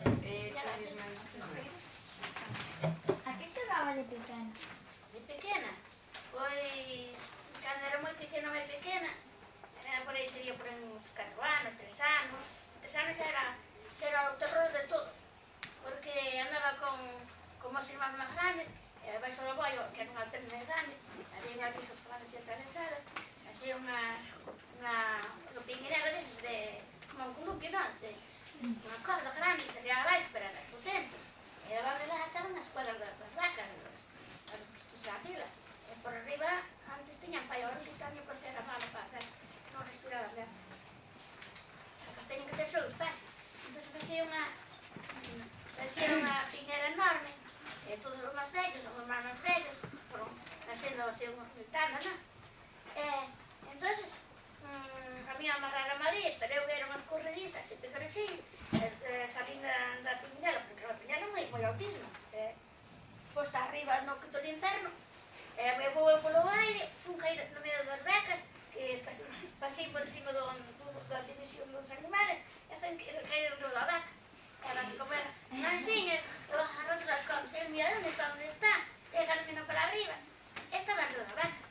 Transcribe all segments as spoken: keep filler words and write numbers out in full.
Eh, tedes máis primeiros? A que xogaba de pequena? De pequena? Pois, cando era moi pequena, moi pequena, era por aí, teria por aí uns catro anos, tres anos. Tres anos xa era, xa era o terror de todos, porque andaba con, con os irmáns máis grandes, e baixo do bollo, que era unha perna máis grande, había unha vieja que así atravesada, así unha, unha lupinguera deses de, como un columpio, non? De, unha corda grande, que sería abaixo, pero era potente. E onde lá estaban as cuadras das, das vacas, das, das costos da fila. E por arriba, antes tiñan pai o ermitaño, porque era malo para non respirar as letras. As teñen que ter só os pés. Entón, facía unha, facía unha piñera enorme, e todos os máis vellos, os máis máis vellos, foron nascendo así unha gritando, non? E, entón, mmm, a miña amarrara a María, pero eu era unhas corredizas, e petrechí, e salín da, da piñela, porque a piñela é moi, moi autismo, e, posta arriba no quinto do inferno, e me vou eu polo aire, fun cair no medio das vacas, que pasei, pasei por cima do, do, da división dos animales, e fui cair dentro da vaca. E a vaca como era, mansiñas, eu agarrando as comas, e mira, onde está, onde está? E a camino para arriba, estaba dentro da vaca.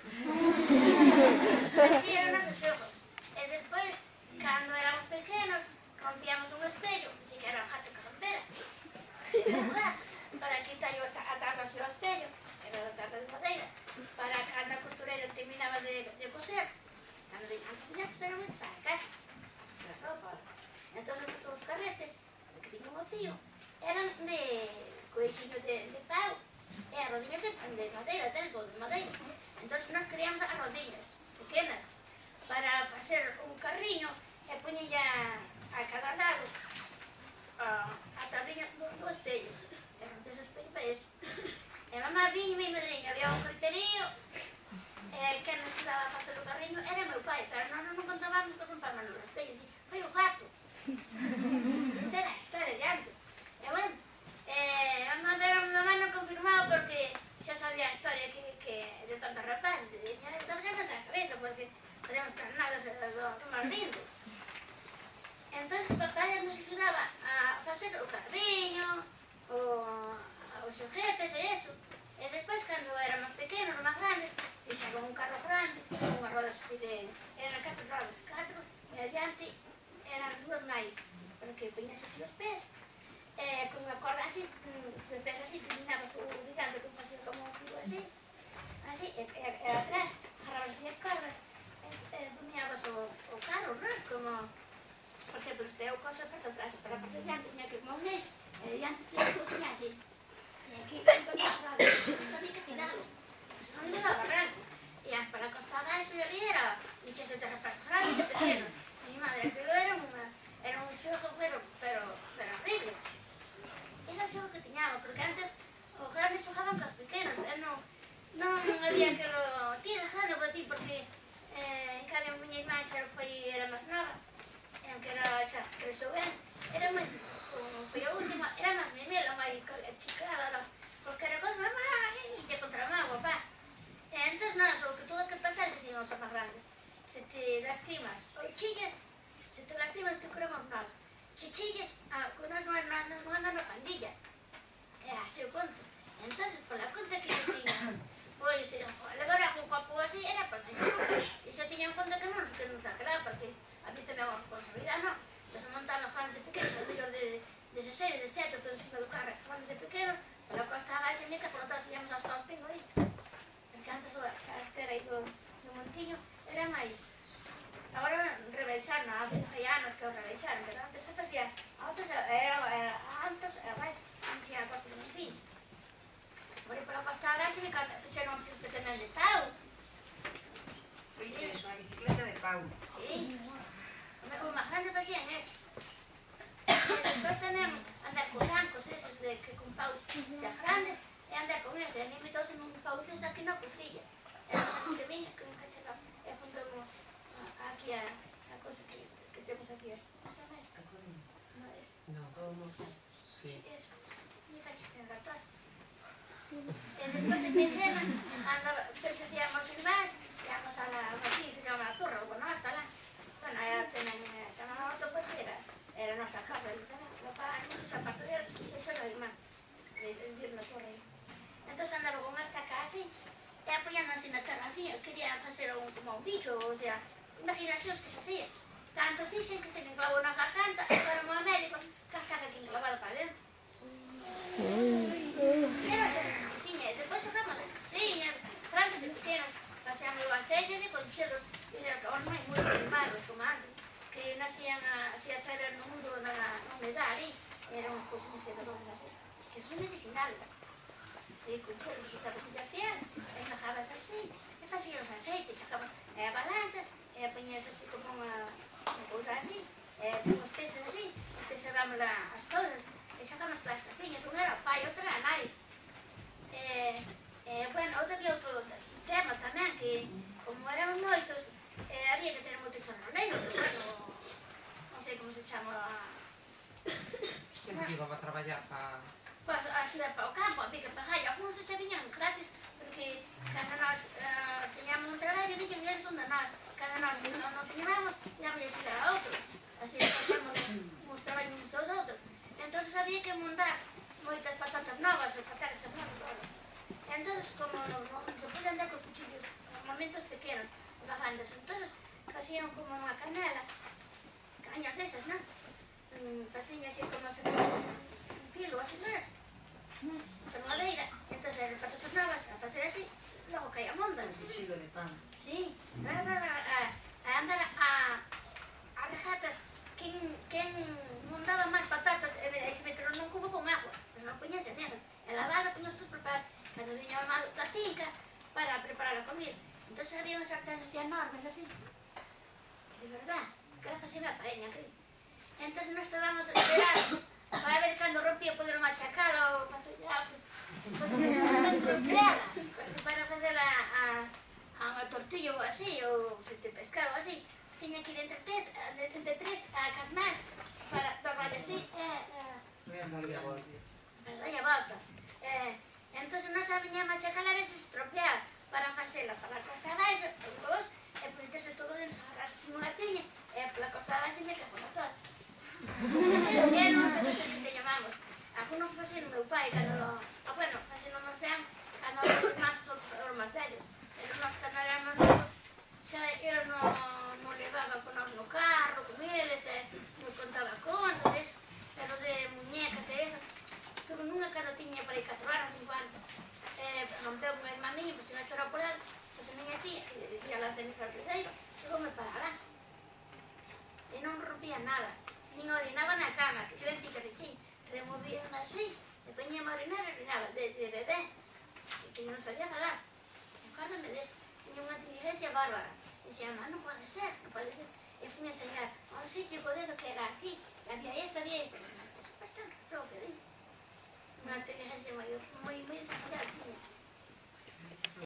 Así eran os xogos. E despois, cando éramos pequenos, rompíamos un espello, así que era o gato que rompera. Para quitar a tabla así ao espello, era da tabla de madeira, para cando a costureira terminaba de, de coser, cando de antes tiña costureira moitas a casa, se a roupa. Entón os, os carretes, que tiñan o fío, eran de coixiño de, de pau, e as rodillas de, de madeira, ten todo de madeira. Entón nós criamos as rodillas pequenas para facer un carriño e poñilla a cada lado a, a tabliña do, do espello. E rompes o espello para iso. E mamá viña e mi madriña, había un criterio, e quen nos daba a facer o carriño era meu pai, pero non, non contábamos que rompamos no espello, foi o gato. Esa era a historia de antes. E bueno, eh, mamá, pero mamá non confirmaba porque xa sabía a historia que, que de tantos rapaces, e estamos xa na cabeza, porque podíamos tornados do máis lindo. Entón, papá nos ajudaba a facer o carriño, o, os xoguetes e eso. E despois, cando éramos pequenos, máis grandes, fixaron un carro grande, unhas rodas así de... eran catro rodas, catro, e adiante eran dúas máis, porque poñas así os pés, e con unha corda así, os pés así, terminabas o digante que facía como un filo así, así, e, e, e atrás, agarrabas así as cordas, e, e poñabas o, o carro, non? Como... Por exemplo, se te o coso para atrás e para a parte de diante, tiña que como un eixo, e de diante tiña que cosinha así. E aquí, entón, pasaba, había que tirarlo, se non iba a barranco. E para costar abaixo de ali era, dixese de rapaz grandes e pequenos. Mi madre, aquilo era unha, era un xogo, pero, pero, pero horrible. Ese é o xogo que tiñamos, porque antes os grandes xogaban cos pequenos, e non, non había que lo... Ti, dejando para ti, porque, eh, en cambio, a miña irmã xa foi, era máis nova, e aunque era xa cresceu ben, era máis, como foi a última, era máis memela, máis chicada, porque era cosa, mamá, e lle contra a má, papá. E entón, nada, o que todo que pasar, dicían os máis grandes, se te lastimas ou chillas, se te lastimas, te curamos nós. Se chillas, ah, que nós non andamos na pandilla. Era así o conto. Entón, pola conta que eu tiña, pois, levar a un copo así, era para nós. E xa tiña en conta que non nos queremos aclarar, porque a mí tamén a responsabilidade, non? Que se montan os grandes e pequenos, a mellor de dezasseis, dezasete, todo encima do carro, os grandes e pequenos, pola costa abaixo, nica, por lo tanto, íamos aos todos tengo aí. Porque antes a cartera aí do, do montiño era máis... Agora rebeixaron, fai anos que o rebeixaron, pero antes se facía... Antes era, era antes, era máis, antes a costa do montiño. Por aí pola costa abaixo, fixeron un bicicleta tamén de pau. Fixeron unha bicicleta de pau. Sí. O máis grande facían eso. E despois tamén andar con zancos esos de que con paus xa grandes, e andar con ese, e me imitóse un pau deses aquí na costilla. Era un pequeniño que nunca chegaba, e fundamos aquí a, a cosa que, que temos aquí. ¿Cómo se llama esto? No, esto. No, como... Sí. Eso. Y caches en gatos. E despois de pequena, andaba, perseguíamos irmáns, íamos a la, aquí, se llama la torre, o bueno, hasta lá. Bueno, era, tamén, chamaba a porque era, era nosa casa, e o papá, esa parte dele, e xa o irmán, de vivir na torre. Entón andaba con esta casa así, e apoiando así na terra así, quería facer un, como un bicho, o sea, imaginacións que facía. Tanto fixen que se me enclavou na garganta, e para o meu médico, que estaba aquí enclavado para dentro. Era xa que tiña, e depois xogamos as casiñas, grandes e pequenas, facíamos a serie de conchelos, e era que os moi moi barros, como antes, que nacían así a traer no mundo na, na humedad ali, eran uns cousas de dores así, que son medicinales. E conchelos xutamos a piel, e majabas así, e facían os aceites, sacamos a balanza, e poñías así como unha, unha cousa así, e facíamos pesos así, e pesábamos as cousas, e sacamos todas as casiñas, un era o pai, outra era a nai. E, e, bueno, outro que outro tema tamén, que como éramos moitos, eh, había que ter moitos xornaleiros, pero bueno, non sei como se chama. Xente que iba a traballar para... Pois, a xudar para o campo, a pica para gai, algunos xa viñan gratis, porque cando nós uh, teñamos un traballo, viñan eles onde nós, cando nós non, non teñamos, íamos a xudar a outros, así facemos uns traballos todos outros. Entón había que montar moitas patatas novas, ou patatas novas, todo. Entón, como non, non se podían andar con cuchillos, momentos pequenos, os grandes, entón facían como unha canela, cañas desas, non? Mm, facían así como se fose un filo, así, non es? Con madeira, entón eran patatas novas, a facer así, logo caía a monda. Ese chilo de pan. Sí, a, a, a andar a, a rejatas, quen, quen mondaba máis patatas, e hai que meterlo nun cubo con agua, mas non poñas en negas, e lavar, poñas tus preparar, cando viña a mamá da finca, para preparar a comida. Entón había unhas sarténs así enormes, así, de verdad, que era facían a paella, creo. Entón non estábamos esperados para ver cando rompía poder machacala ou facer pues, estropeada para facer a, a, a unha tortilla ou así, ou frente pescado ou así. Tiña que ir entre tres, entre tres a casmás para tornar así e... Voy a darle a volta. Para darlle a volta. Entón nos a viña a machacala a veces estropeada para facela para a costa abaixo, os vos, e poñerse todo dentro, agarrarse unha piña, e pola costa abaixo me cago na tos. E non sei que te llamamos. Algunos facen o meu pai, cando... Ah, bueno, facen o nos vean, cando os irmáns todos os máis vellos. Pero nos, cando éramos novos, xa eles non levaban con nos no carro, con eles, e nos contaba contos, eso. Pero de muñecas e eso. Tuve unha cando tiña por aí catro anos, cinco anos. Rompeu unha irmán miña, pois unha chora por él, pois a miña tía, que le dicía las de mi fardeiro, chegoume para alá. E non rompía nada. Nin orinaba na cama, que ven picarrichín, removían así, e poñíamos a orinar e orinaba, de, de bebé, así que non sabía falar. Acórdame deso, tiña unha inteligencia bárbara. E dixía, mamá, non pode ser, non pode ser. E fui a enseñar a un sitio co dedo que era aquí, e había esta, había esta,